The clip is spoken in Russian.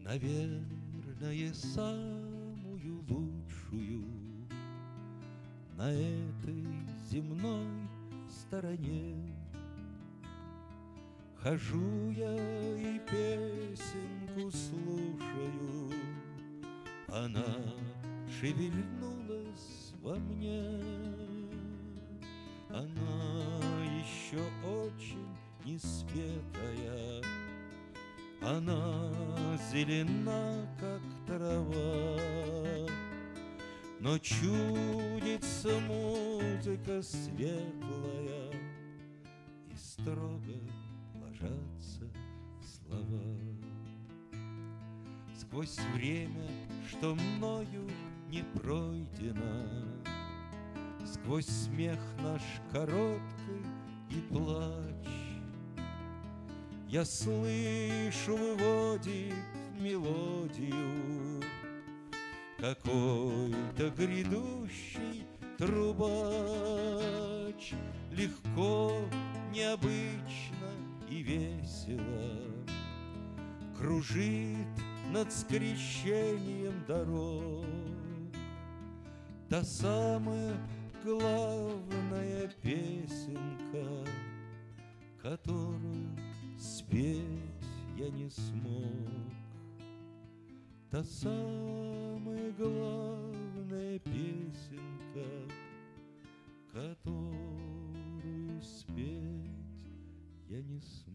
наверное, самую лучшую на этой земной стороне. Хожу я и песенку слушаю, она шевельнулась во мне. Она еще очень неспетая, она зелена, как трава, но чудится музыка светлая, и строго ложатся слова. Сквозь время, что мною не пройдено, сквозь смех наш короткий и плач, я слышу, выводит мелодию какой-то грядущий трубач. Легко, необычно и весело кружит над скрещением дорог та самая главная песенка, которую спеть я не смог. Та самая главная песенка, которую спеть я не смог.